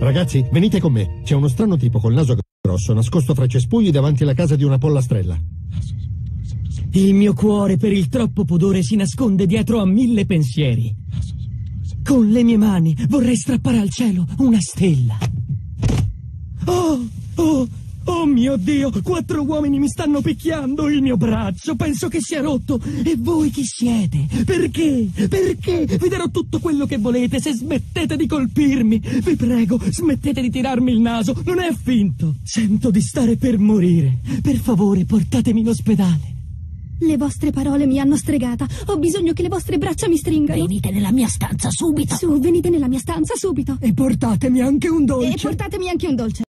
Ragazzi, venite con me. C'è uno strano tipo col naso grosso, nascosto fra cespugli davanti alla casa di una pollastrella. Il mio cuore per il troppo pudore si nasconde dietro a 1000 pensieri. Con le mie mani vorrei strappare al cielo una stella. Oh mio Dio, 4 uomini mi stanno picchiando il mio braccio, penso che sia rotto. E voi chi siete? Perché? Perché? Vi darò tutto quello che volete se smettete di colpirmi. Vi prego, smettete di tirarmi il naso, non è finto. Sento di stare per morire. Per favore, portatemi in ospedale. Le vostre parole mi hanno stregata. Ho bisogno che le vostre braccia mi stringano. Venite nella mia stanza subito. Su, venite nella mia stanza subito. E portatemi anche un dolce. E portatemi anche un dolce.